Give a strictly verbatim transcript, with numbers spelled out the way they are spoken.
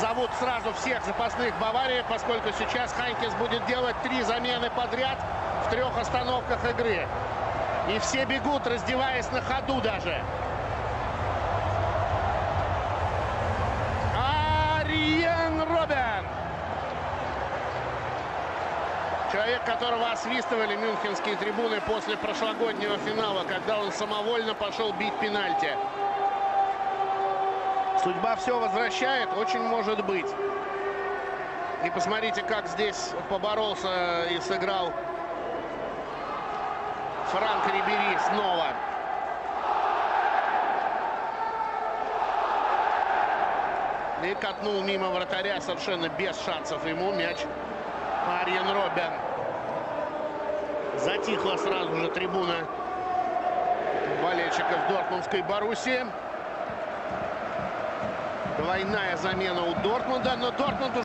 зовут сразу всех запасных Баварии, поскольку сейчас Хайнкес будет делать три замены подряд в трех остановках игры. И все бегут, раздеваясь на ходу даже. Арьен Роббен. Человек, которого освистывали мюнхенские трибуны после прошлогоднего финала, когда он самовольно пошел бить пенальти. Судьба все возвращает, очень может быть. И посмотрите, как здесь поборолся и сыграл Франк Рибери снова. И катнул мимо вратаря совершенно без шансов ему мяч. Арьен Роббен. Затихла сразу же трибуна болельщиков Дортмундской Боруссии. Двойная замена у Дортмунда, но Дортмунд уже